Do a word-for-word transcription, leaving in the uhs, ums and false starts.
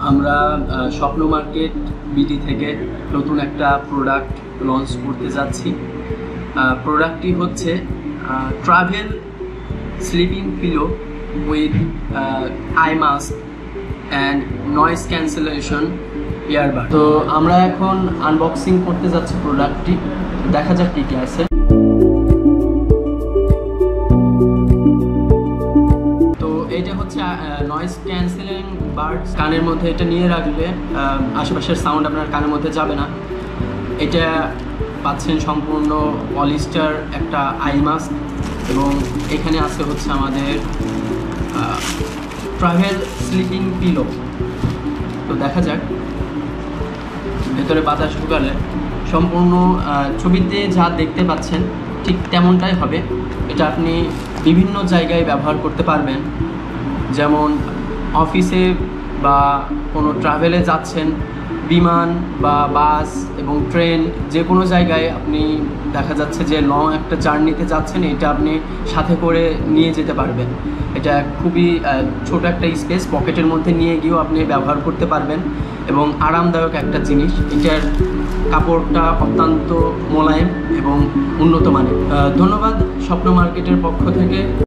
আমরা স্বপ্ন market BD থেকে নতুন একটা প্রোডাক্ট লঞ্চ করতে যাচ্ছি। প্রোডাক্টটি হচ্ছে travel sleeping pillow with eye mask and noise cancellation earbud. তো আমরা এখন আনবক্সিং করতে যাচ্ছি প্রোডাক্টটি, দেখা যাক কী কী আছে। তো এইটা হচ্ছে নয়েজ ক্যান্সেলিং বাডস, কানের মধ্যে এটা নিয়ে রাখলে আশেপাশের সাউন্ড আপনার কানের মধ্যে যাবে না। এটা পাচ্ছেন সম্পূর্ণ পলিস্টার একটা আই মাস্ক, এবং এখানে আছে হচ্ছে আমাদের ট্রাভেল স্লিপিং পিলো। তো দেখা যাক ভেতরে বাতাস ঢুকালে সম্পূর্ণ ছবিতে যা দেখতে পাচ্ছেন ঠিক তেমনটাই হবে। এটা আপনি বিভিন্ন জায়গায় ব্যবহার করতে পারবেন, যেমন অফিসে বা কোনো ট্রাভেলে যাচ্ছেন, বিমান বা বাস এবং ট্রেন, যে কোনো জায়গায় আপনি দেখা যাচ্ছে যে লং একটা জার্নিতে যাচ্ছেন, এটা আপনি সাথে করে নিয়ে যেতে পারবেন। এটা খুবই ছোট একটা স্পেস, পকেটের মধ্যে নিয়ে গিয়েও আপনি ব্যবহার করতে পারবেন এবং আরামদায়ক একটা জিনিস। এটার কাপড়টা অত্যন্ত মোলায়েম এবং উন্নত মানের। ধন্যবাদ স্বপ্ন মার্কেটের পক্ষ থেকে।